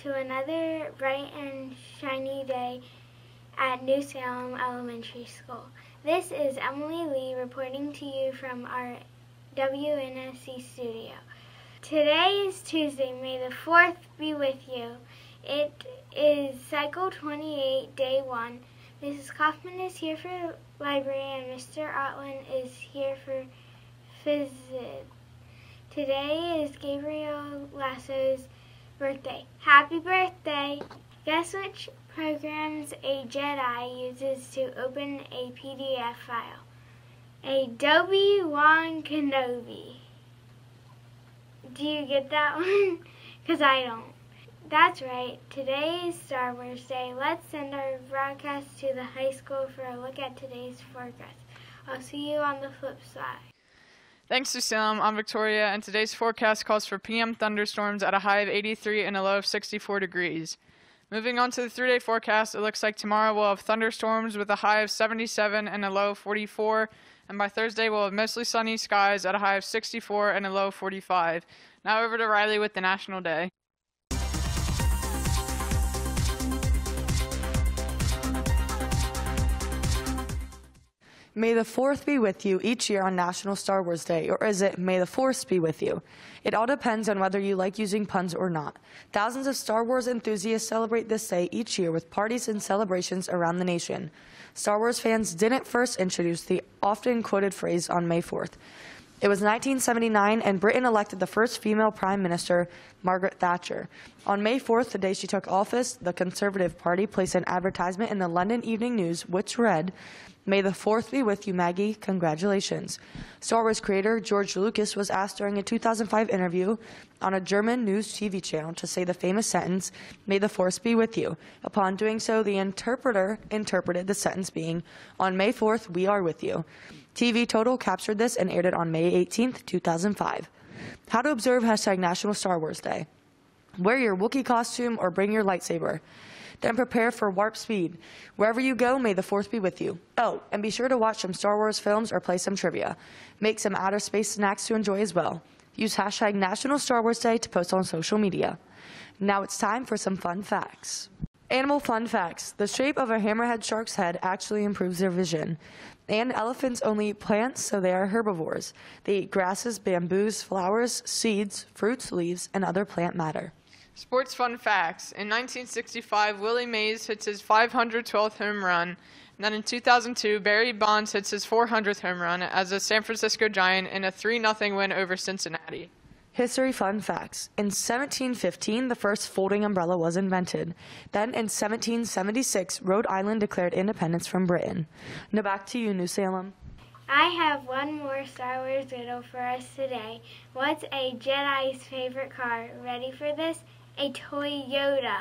to another bright and shiny day at New Salem Elementary School. This is Emily Lee reporting to you from our WNSC studio. Today is Tuesday. May the 4th be with you. It is Cycle 28, Day 1. Mrs. Kaufman is here for library and Mr. Otland is here for phys. Today is Gabriel Lasso's birthday. Happy birthday! Guess which programs a Jedi uses to open a PDF file? Obi-Wan Kenobi. Do you get that one? Because I don't. That's right. Today is Star Wars Day. Let's send our broadcast to the high school for a look at today's forecast. I'll see you on the flip side. Thanks to Salem, I'm Victoria, and today's forecast calls for PM thunderstorms at a high of 83 and a low of 64 degrees. Moving on to the 3-day forecast, it looks like tomorrow we'll have thunderstorms with a high of 77 and a low of 44, and by Thursday we'll have mostly sunny skies at a high of 64 and a low of 45. Now over to Riley with the National Day. May the 4th be with you each year on National Star Wars Day, or is it May the Force be with you? It all depends on whether you like using puns or not. Thousands of Star Wars enthusiasts celebrate this day each year with parties and celebrations around the nation. Star Wars fans didn't first introduce the often quoted phrase on May 4th. It was 1979, and Britain elected the first female prime minister, Margaret Thatcher. On May 4th, the day she took office, the Conservative Party placed an advertisement in the London Evening News, which read, "May the 4th be with you, Maggie. Congratulations." Star Wars creator George Lucas was asked during a 2005 interview on a German news TV channel to say the famous sentence, "May the Force be with you." Upon doing so, the interpreter interpreted the sentence being, "On May 4th, we are with you." TV Total captured this and aired it on May 18th, 2005. How to observe #National Star Wars Day. Wear your Wookiee costume or bring your lightsaber. Then prepare for warp speed. Wherever you go, may the 4th be with you. Oh, and be sure to watch some Star Wars films or play some trivia. Make some outer space snacks to enjoy as well. Use #National Star Wars Day to post on social media. Now it's time for some fun facts. Animal fun facts. The shape of a hammerhead shark's head actually improves their vision. And elephants only eat plants, so they are herbivores. They eat grasses, bamboos, flowers, seeds, fruits, leaves, and other plant matter. Sports fun facts. In 1965, Willie Mays hits his 512th home run. And then in 2002, Barry Bonds hits his 400th home run as a San Francisco Giant in a 3-0 win over Cincinnati. History fun facts. In 1715, the first folding umbrella was invented. Then in 1776, Rhode Island declared independence from Britain. Now back to you, New Salem. I have one more Star Wars riddle for us today. What's a Jedi's favorite car? Ready for this? A Toyota.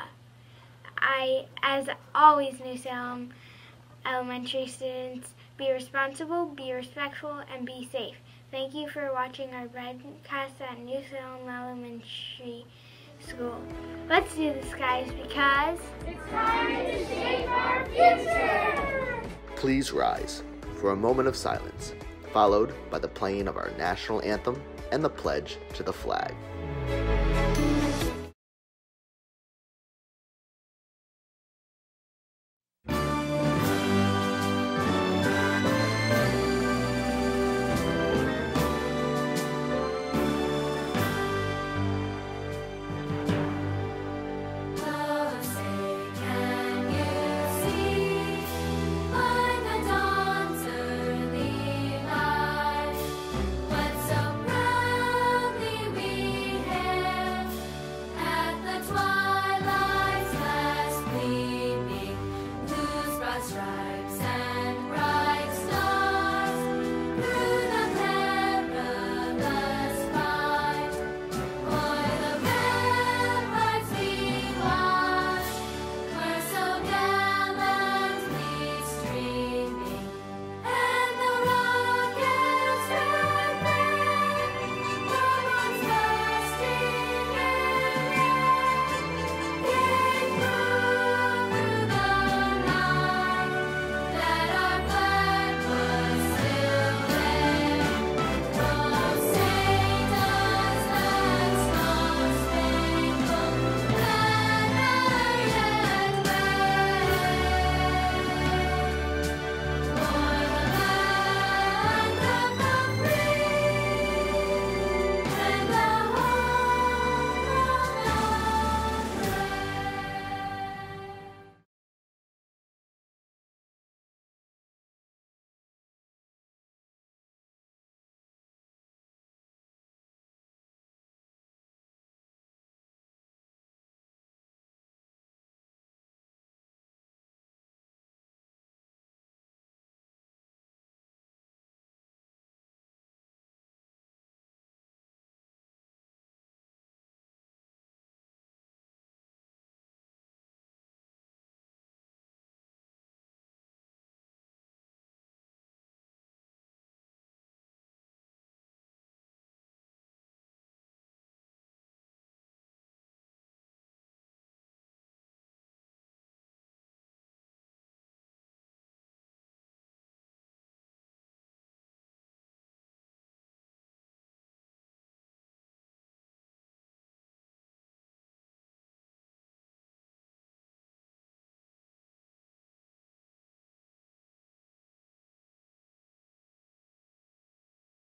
As always, New Salem elementary students, be responsible, be respectful, and be safe. Thank you for watching our broadcast at New Salem Elementary School. Let's do this, guys, because it's time to shape our future! Please rise for a moment of silence, followed by the playing of our national anthem and the pledge to the flag.